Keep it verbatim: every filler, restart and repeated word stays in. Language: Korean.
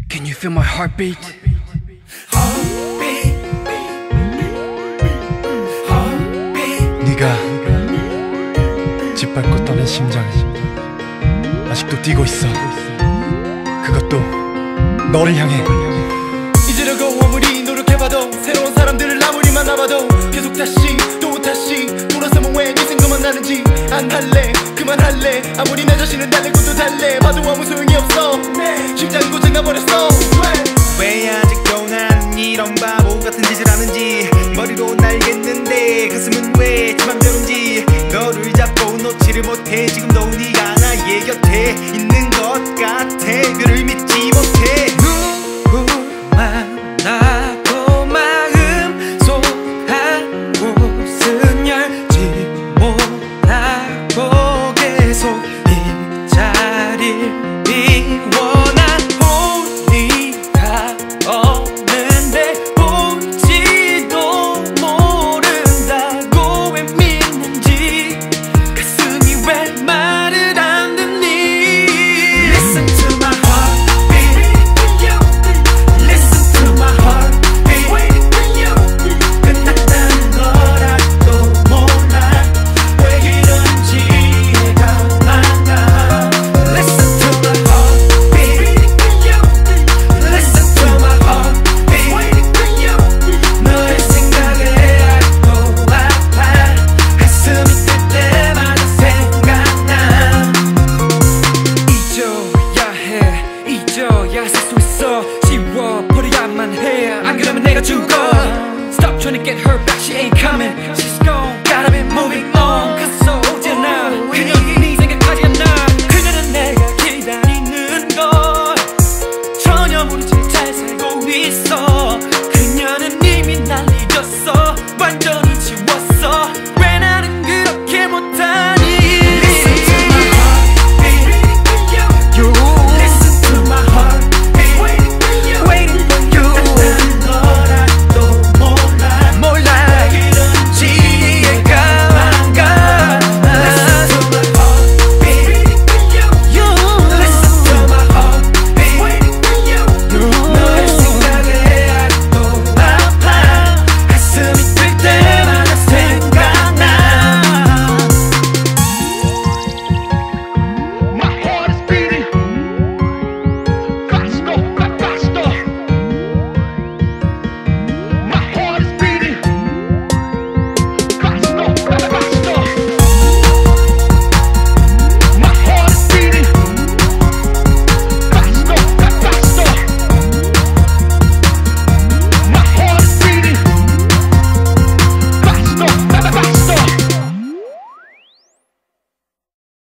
Can you feel my heartbeat? Heartbeat, heartbeat. 네가 짓밟고 떠난 심장이 아직도 뛰고 있어. 그것도 너를 향해. 잊으려고 아무리 노력해봐도 새로운 사람들을 아무리 만나봐도 계속 다시 또 다시 돌아서면 왜 네 생각만 나는지 안 할래 그만할래. 아무리 내 자신을 달래고 또 달래 봐도 아무 소용이 없어. 심장이 고장나버렸어. 왜 아직도 난 이런 바보 같은 짓을 하는지 머리로 날겠는데 가슴은 왜 지 맘대로인지 너를 잡고 놓지를 못해. 지금도 네가 나의 곁에 있는 것 같아. 그를 믿지 못해. 누구 만나도 마음 속 한 곳은 열지 못하고 계속 이 자리를 비워나 없는데 볼지도 모른다고 왜 믿는지 가슴이 왜 말을 안 듣니. Listen to my heartbeat. Listen to my heartbeat. 끝났다는 거라도 몰라 왜 이런지 이해가 안 가. Listen to my heartbeat. Listen to my heartbeat. 너의 생각에 아직도 아파. 가슴이 뛸 때마다 생각나. 잊어야 해 잊어야 살 수 있어. 지워버려야만 해 안 그러면 내가 죽어. Stop trying to get her back, she ain't coming. She's gone, gotta be moving on.